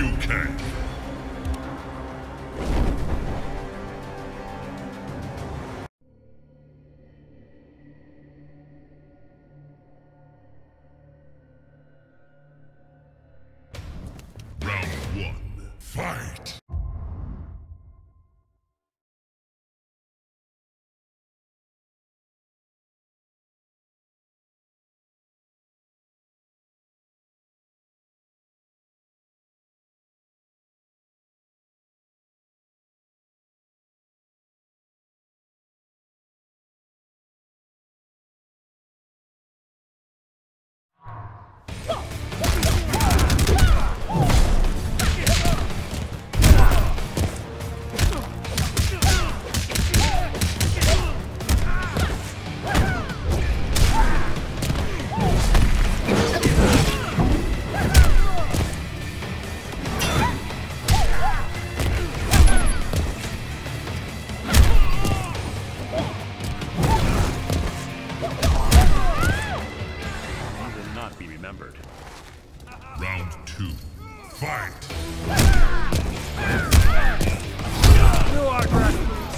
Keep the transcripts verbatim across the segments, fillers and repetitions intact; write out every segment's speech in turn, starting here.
Liu Kang. Round one, fight! Round two, fight! You are correct.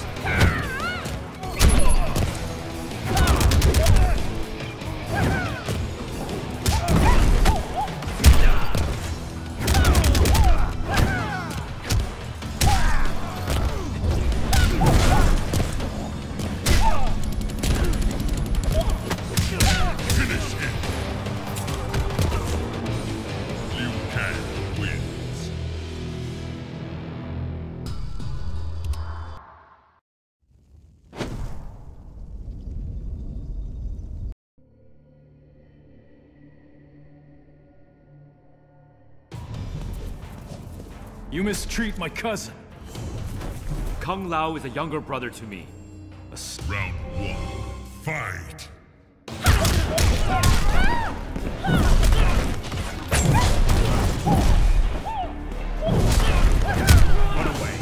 Finish him! Liu Kang wins. You mistreat my cousin. Kung Lao is a younger brother to me. A s- Round one, fight! Run away.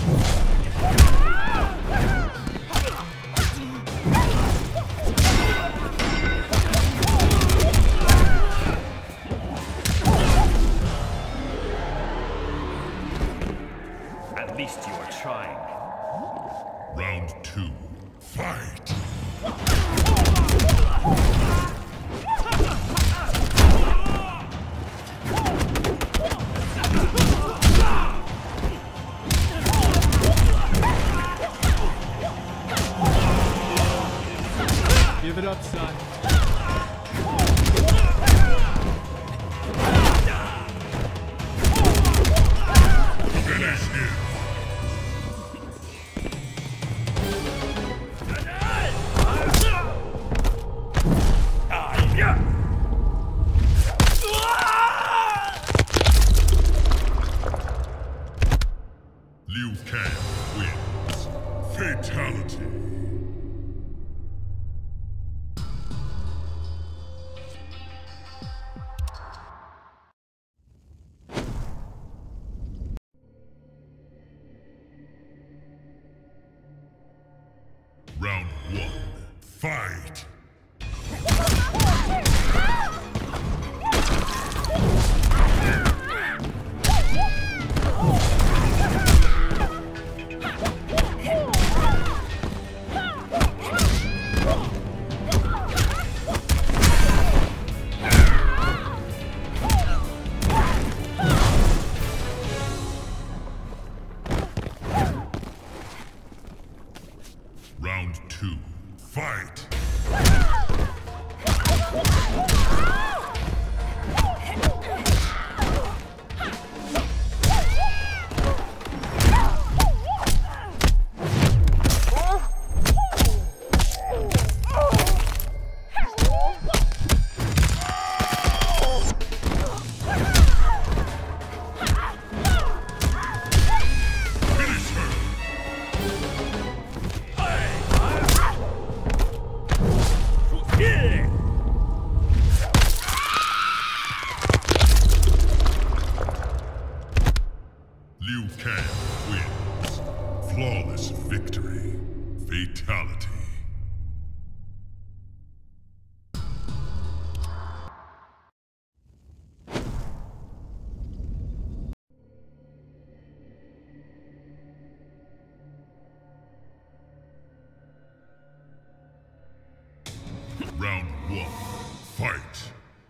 At least you are trying. Round two, fight! Give it up, son. Finish him! Liu Kang wins. Fatality. Round one, fight! Round two, fight! Round one, fight!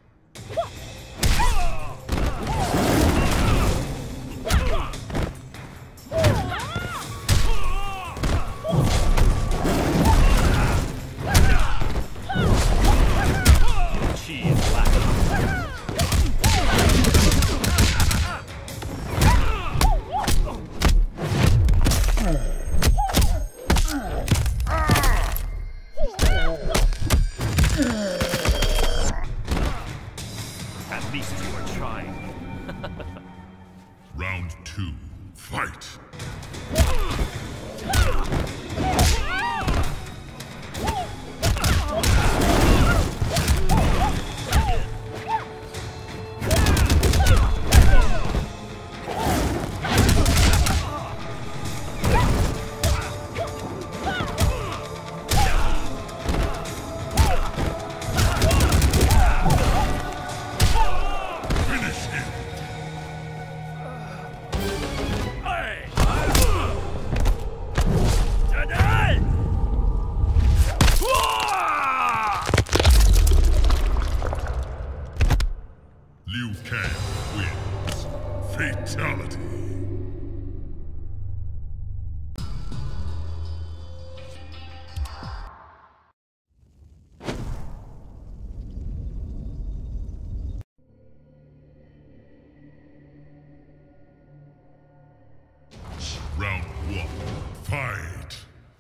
At least you are trying. Round two, fight! Liu Kang wins. Fatality. Round one, fight!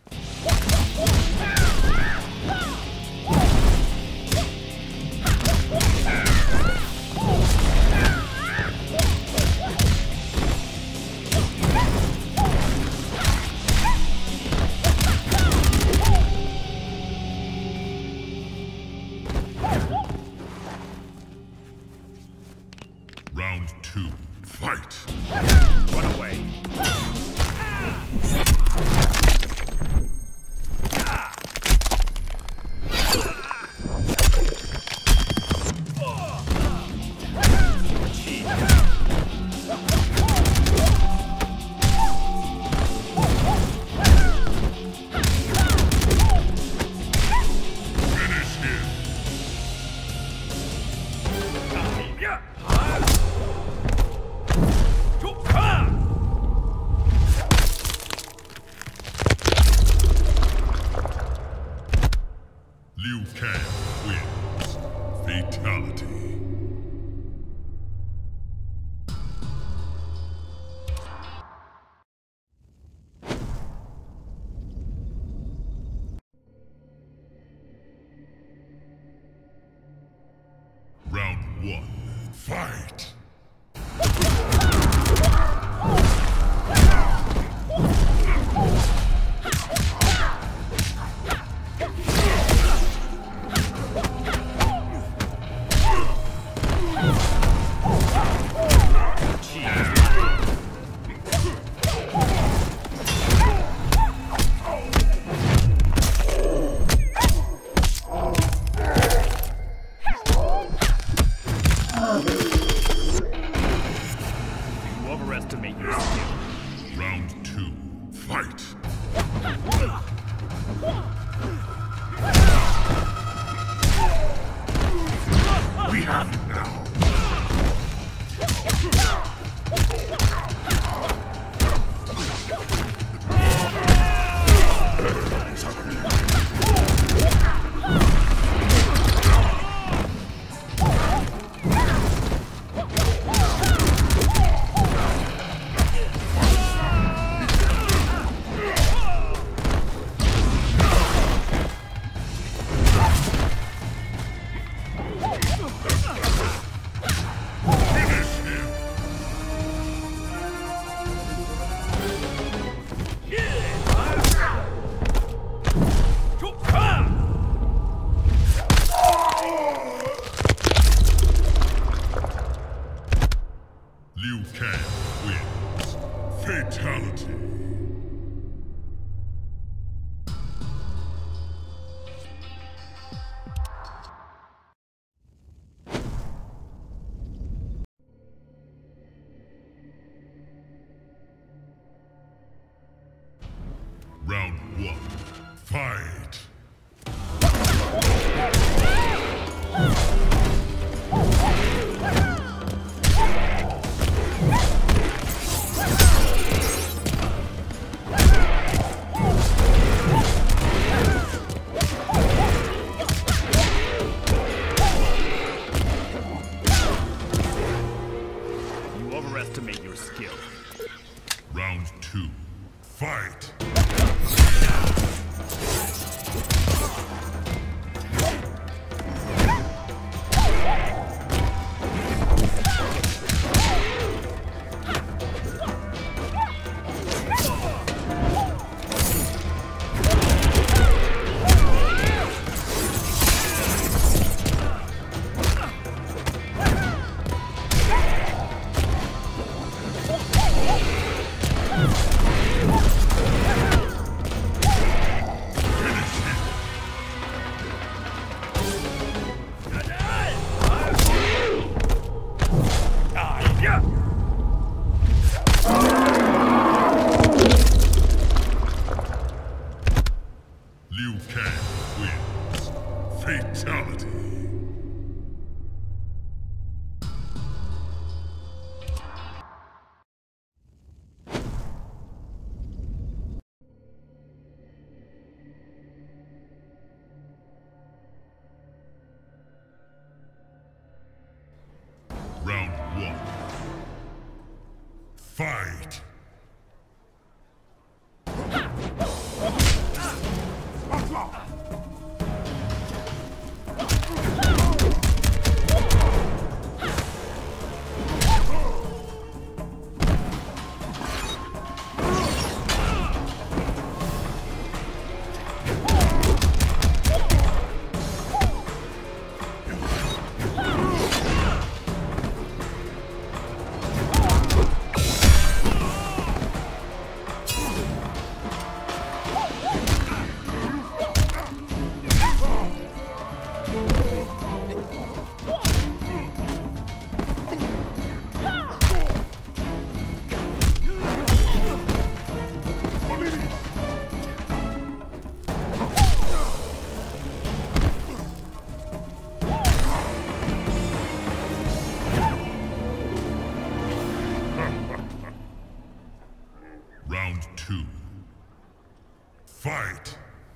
Round two, fight! Run away. Finish him! Liu Kang wins. Fatality. Round one, fight! Fatality. Round one. Fight! Round two. Fight!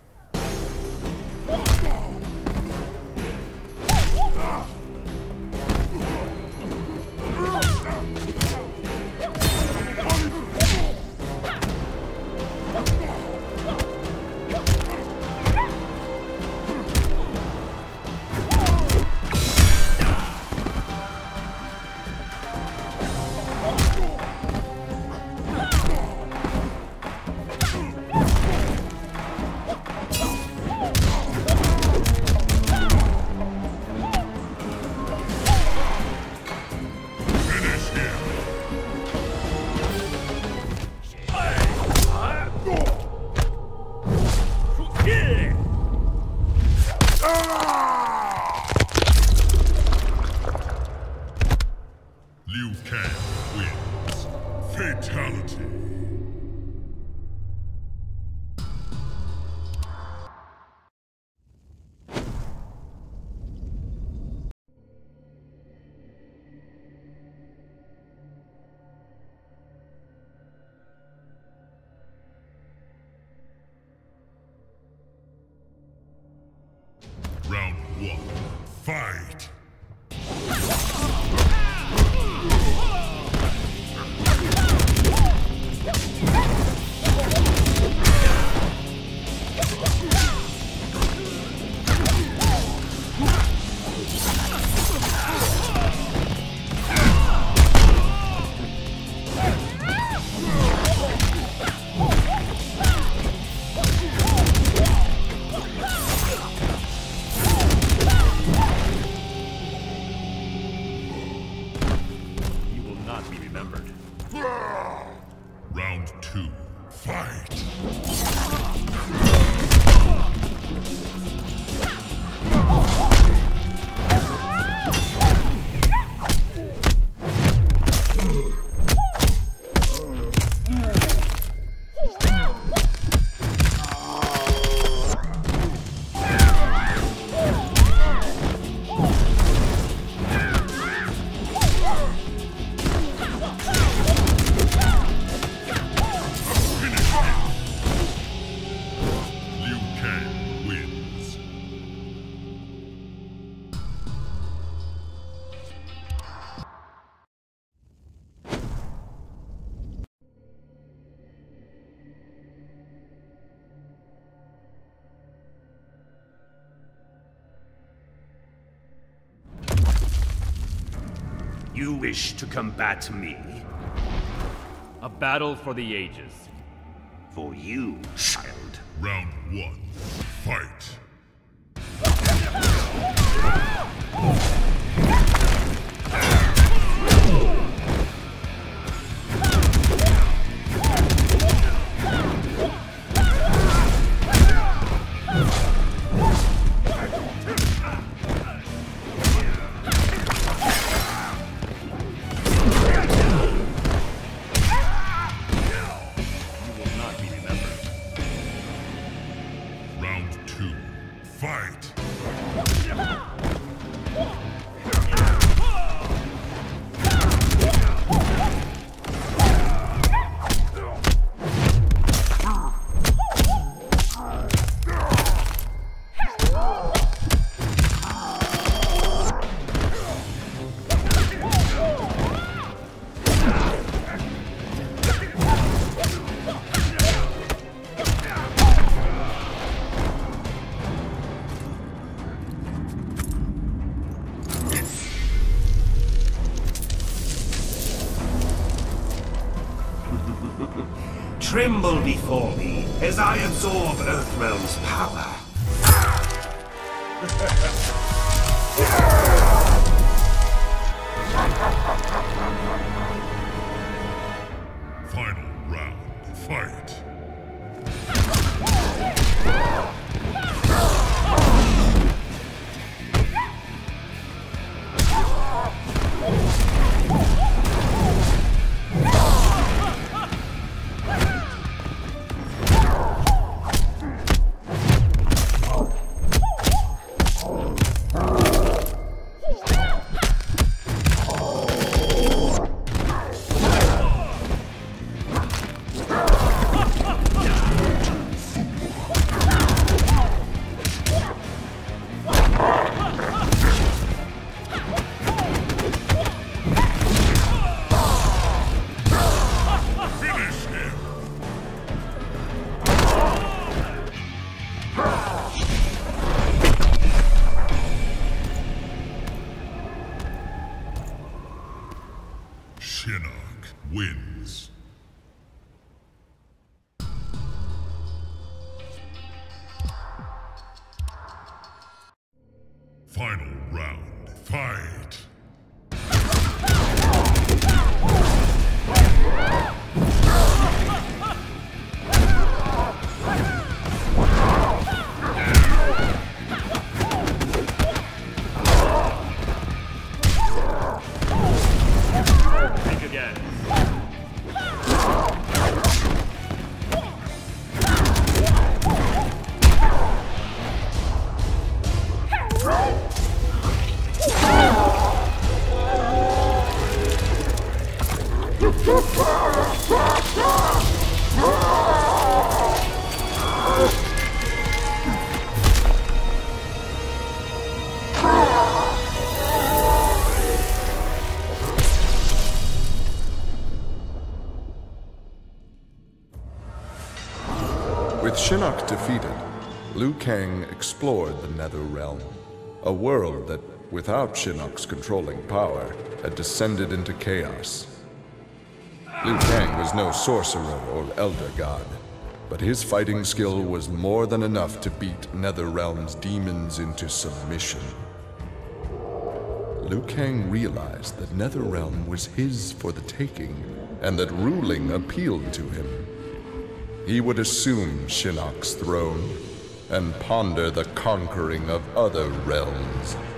Liu Kang wins. Fatality. Round one. Fight! Round two. Fight! You wish to combat me? A battle for the ages. For you, child. Round one. Fight! Round two. Tremble before me as I absorb Earthrealm's power. Final round, fight! Shinnok wins. Final round, fight! Think again. With Shinnok defeated, Liu Kang explored the Nether Realm, a world that, without Shinnok's controlling power, had descended into chaos. Liu Kang was no sorcerer or elder god, but his fighting skill was more than enough to beat Netherrealm's demons into submission. Liu Kang realized that Netherrealm was his for the taking, and that ruling appealed to him. He would assume Shinnok's throne and ponder the conquering of other realms.